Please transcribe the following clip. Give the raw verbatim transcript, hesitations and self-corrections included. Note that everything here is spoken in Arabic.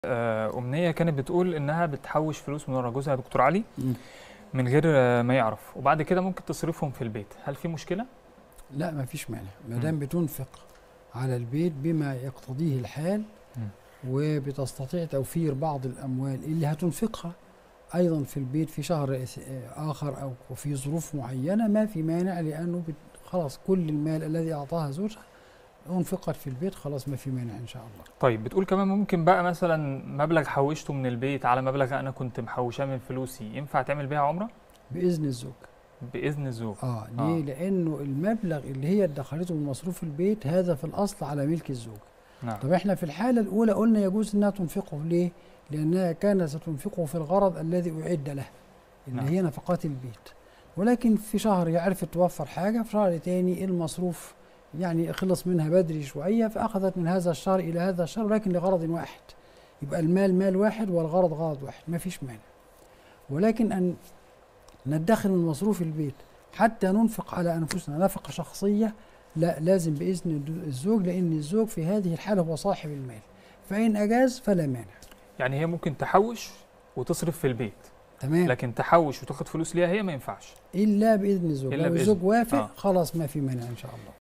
آه، أمنية كانت بتقول إنها بتحوش فلوس من ورا جوزها دكتور علي مم. من غير آه، ما يعرف، وبعد كده ممكن تصرفهم في البيت. هل في مشكلة؟ لا، ما فيش مانع ما مم. دام بتنفق على البيت بما يقتضيه الحال، مم. وبتستطيع توفير بعض الأموال اللي هتنفقها أيضا في البيت في شهر آخر أو في ظروف معينة، ما في مانع، لأنه بت- خلاص كل المال الذي أعطاها زوجها أنفقت في البيت، خلاص ما في مانع إن شاء الله. طيب بتقول كمان ممكن بقى مثلا مبلغ حوشته من البيت على مبلغ أنا كنت محوشاه من فلوسي، ينفع تعمل بيها عمرة؟ بإذن الزوج. بإذن الزوج. آه ليه؟ آه. لأنه المبلغ اللي هي ادخرته من مصروف البيت هذا في الأصل على ملك الزوج. نعم. طب احنا في الحالة الأولى قلنا يجوز أنها تنفقه، ليه؟ لأنها كانت ستنفقه في الغرض الذي أعد له، اللي نعم. هي نفقات البيت. ولكن في شهر يعرف توفر حاجة، في شهر تاني المصروف يعني خلص منها بدري شوية، فأخذت من هذا الشهر إلى هذا الشهر، ولكن لغرض واحد، يبقى المال مال واحد والغرض غرض واحد، ما فيش مانع. ولكن أن ندخر من مصروف البيت حتى ننفق على أنفسنا نفقة شخصية، لا، لازم بإذن الزوج، لأن الزوج في هذه الحالة هو صاحب المال، فإن أجاز فلا مانع. يعني هي ممكن تحوش وتصرف في البيت، تمام، لكن تحوش وتاخد فلوس ليها هي ما ينفعش إلا بإذن الزوج. إلا لو بإذن. الزوج وافق آه. خلاص ما في مانع إن شاء الله.